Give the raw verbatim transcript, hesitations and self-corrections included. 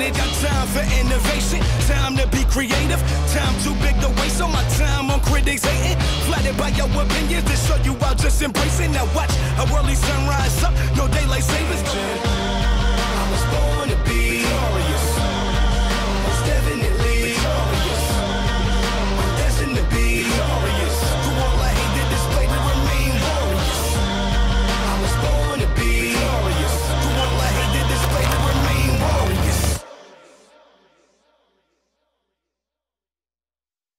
ain't got time for innovation. Time to be creative. Time too big to waste all my time on critics hating. Flattered by your opinions to show you I'll just embrace it. Now watch a early sunrise up. No daylight